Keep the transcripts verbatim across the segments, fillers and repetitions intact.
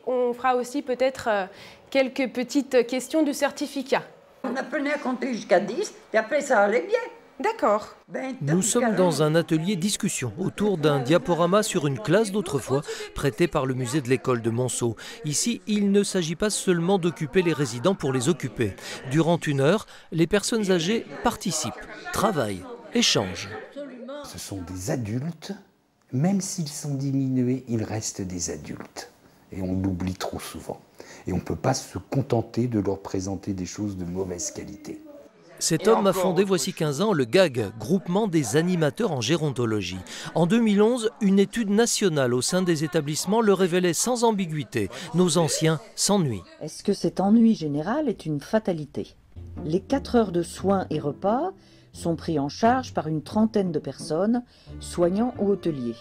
on fera aussi peut-être euh, quelques petites questions du certificat. On apprenait à compter jusqu'à dix, et après ça allait bien. D'accord. Nous sommes dans un atelier discussion autour d'un diaporama sur une classe d'autrefois prêté par le musée de l'école de Monceau. Ici, il ne s'agit pas seulement d'occuper les résidents pour les occuper. Durant une heure, les personnes âgées participent, travaillent, échangent. Ce sont des adultes, même s'ils sont diminués, ils restent des adultes. Et on l'oublie trop souvent. Et on ne peut pas se contenter de leur présenter des choses de mauvaise qualité. Cet homme a fondé voici quinze ans le G A G, Groupement des animateurs en gérontologie. En deux mille onze, une étude nationale au sein des établissements le révélait sans ambiguïté. Nos anciens s'ennuient. Est-ce que cet ennui général est une fatalité? Les quatre heures de soins et repas sont pris en charge par une trentaine de personnes, soignants ou hôteliers.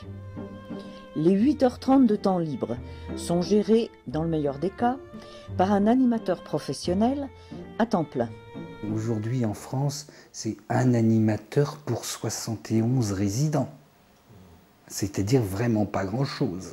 Les huit heures trente de temps libre sont gérés, dans le meilleur des cas, par un animateur professionnel à temps plein. Aujourd'hui en France, c'est un animateur pour soixante et onze résidents. C'est-à-dire vraiment pas grand-chose.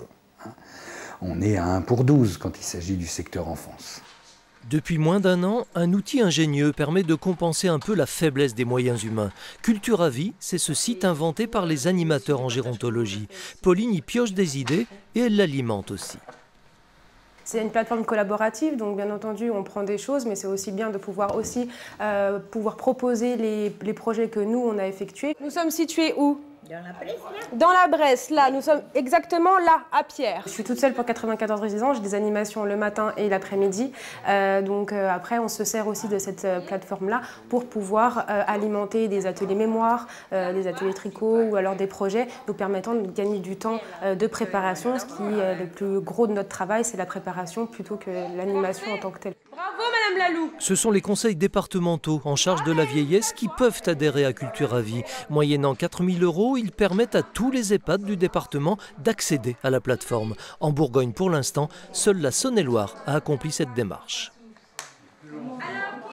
On est à un pour douze quand il s'agit du secteur enfance. Depuis moins d'un an, un outil ingénieux permet de compenser un peu la faiblesse des moyens humains. Culture à vie, c'est ce site inventé par les animateurs en gérontologie. Pauline y pioche des idées et elle l'alimente aussi. C'est une plateforme collaborative, donc bien entendu on prend des choses, mais c'est aussi bien de pouvoir aussi euh, pouvoir proposer les, les projets que nous on a effectués. Nous sommes situés où ? Dans la Bresse, là. Dans la Bresse, là, nous sommes exactement là, à Pierre. Je suis toute seule pour quatre-vingt-quatorze résidents, j'ai des animations le matin et l'après-midi. Euh, donc euh, après, on se sert aussi de cette euh, plateforme-là pour pouvoir euh, alimenter des ateliers mémoire, euh, des ateliers tricot ou alors des projets nous permettant de gagner du temps euh, de préparation. Ce qui est euh, le plus gros de notre travail, c'est la préparation plutôt que l'animation en tant que telle. Bravo Madame Lalou! Ce sont les conseils départementaux en charge de la vieillesse qui peuvent adhérer à Culture à vie. Moyennant quatre mille euros, ils permettent à tous les EHPAD du département d'accéder à la plateforme. En Bourgogne, pour l'instant, seule la Saône-et-Loire a accompli cette démarche.